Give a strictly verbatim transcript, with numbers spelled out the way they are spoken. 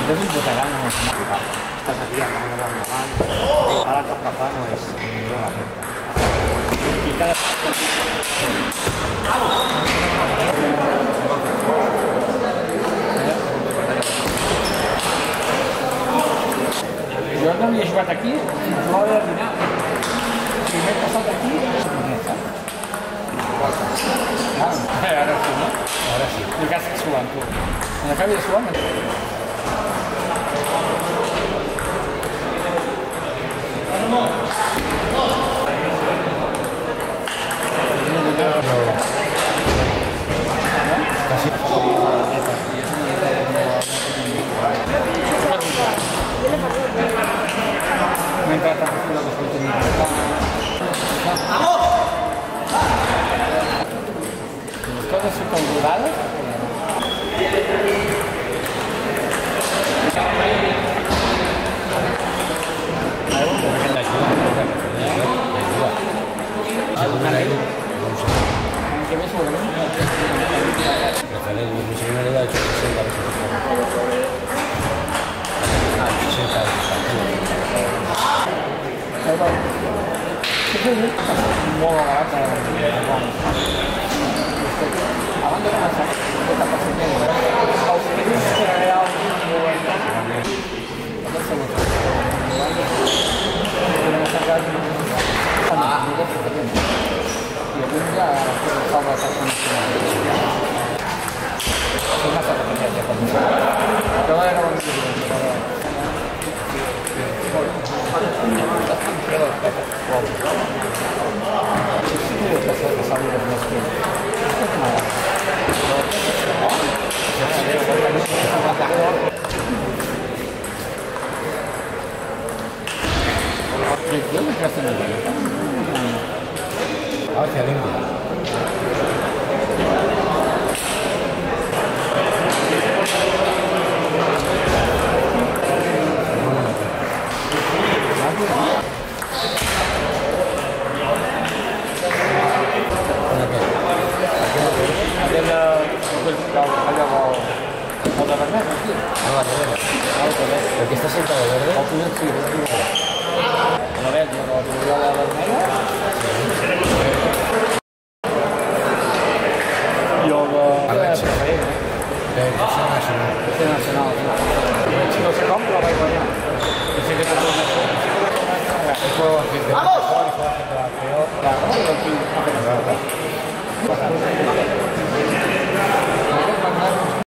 Entonces votarán a los magistrados. Estás aquí a la hora normal. Ahora el capaz no es la recta. Y cada... Jo no m'hi he jugat aquí, fins l'hora de dinar. Primer passat aquí, ara sí, no? Ara sí. I que estàs suant, tu. Quan acabi de suar, m'he entrat a fer la descontenibilitat. Vamos! Les coses són calculades. ¿Qué me suena? Rafael, mi señor le ha hecho sesenta veces. sesenta veces. Molt agradat abans de començar aquesta passenyera els primers que realment volen aquest segon i avui ja salva la persona és massa repetència per mi però no era bon dia Hacia India. Perquè està sentada verde? El primer sí, la verda, la verda vermella. I el de... De Tercera Nacional. Tercera Nacional, sí. No sé com, però vaig guanyar. I sé que tot el això. Eso es de la mejor y fue la peor. Claro, no, no, no, no, no, no, no, no,